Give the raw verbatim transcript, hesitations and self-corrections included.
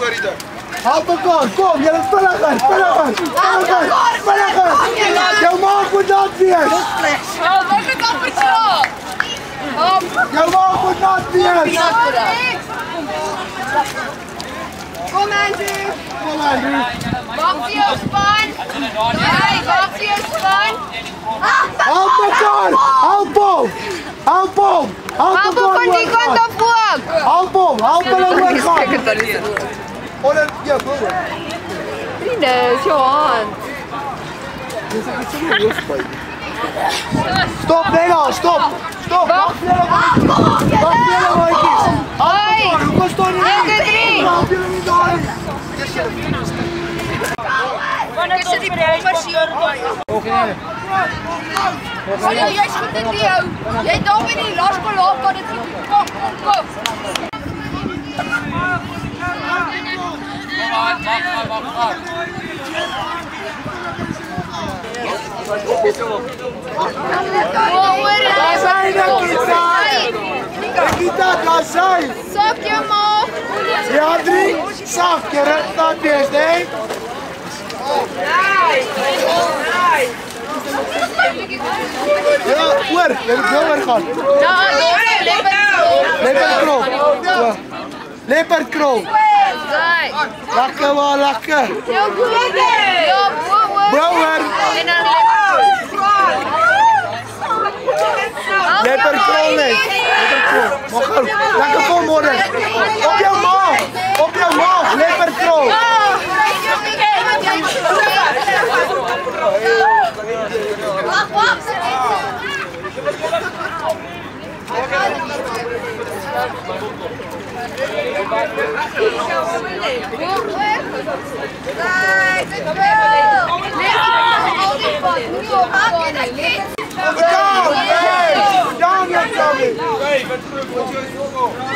Help mekaar, kom, julle vinniger, vinniger, vinniger, vinniger. Jou maag moet nat wees. Oh, wat het amper slaap? Jou maag moet nat wees. Kom Andrew. Kom Andrew. Wacht vir jou span. Hey, wacht vir jou span. Help mekaar, help hom. Help hom. Help Help hom van die kant af ook. Help hom, help hulle oorgaan. Onder jou boer. Vriende, is jou hand. Stop, Nena, stop. Stop. Wacht julle maatjies. Wacht julle maatjies. Hoi. Hoekom staan julle een, twee, drie. Help julle nie daar nie. Wanneer sit die bommers hier by? Hallo, jy is goed in die hou. Jy het daar by die laerskool laat wat dit kom, kom, kom. Wacht, wacht, wacht, wacht. Daar zijn de Kita. Kita, daar zijn. Sak jou maag. Ja, drie. Sak, je redt dat eens, nee. Ja, oor, jy moet nou oorgaan. Ja, daar, Leopardkrol. Leopardkrol. Lekker maar, lekker. Ja, goed. Ja, boer. Brouwer. En dan leopardkrol. Leopardkrol net. Leopardkrol. Maar gauw, lekker vol morgen. Op jou maag. Op jou maag, leopardkrol. Wacht, wacht. Down, hey, down, you're coming. Hey, wat wat jy is ook al.